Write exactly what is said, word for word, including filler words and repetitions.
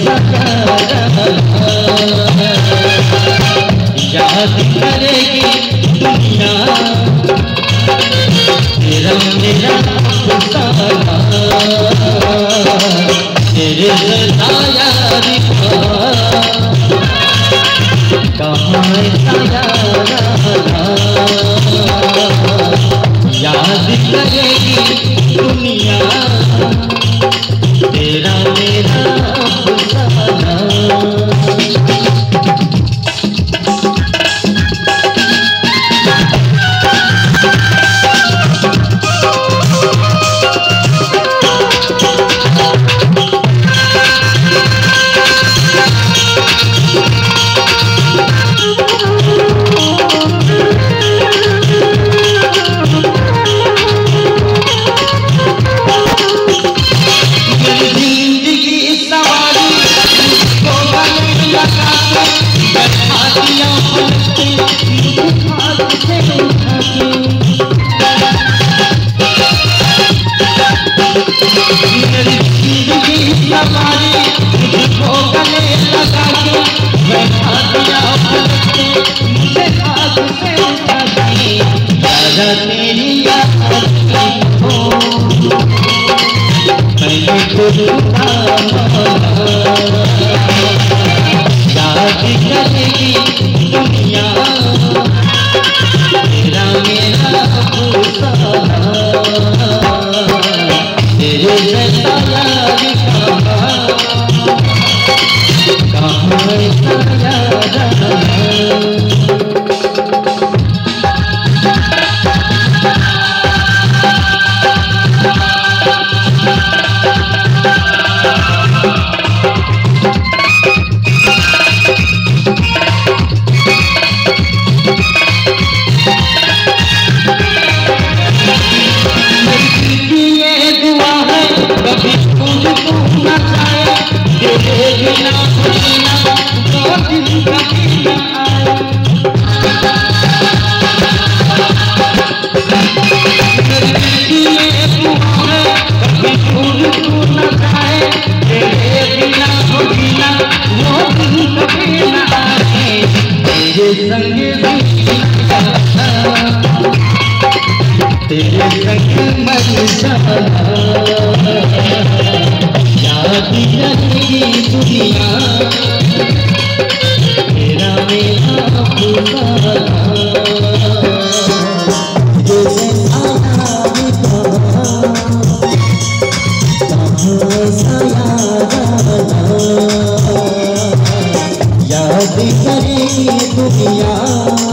याद करेगी दुनिया तेरा मेरा अफसाना, तेरे बिना यारी कहाँ सायारा, याद करेगी दुनिया तेरा मेरा अफसाना। तेरी याद हो मैंने खुद याद करेगी दुनिया तेरा मेरा अफसाना, तेरे जैसा यार कहाँ कहाँ सायारा। तेरे संग मर जाना, याद करेगी दुनिया तेरा मेरा अफसाना, जैसे आना कहाँ सायारा, याद करेगी दुनिया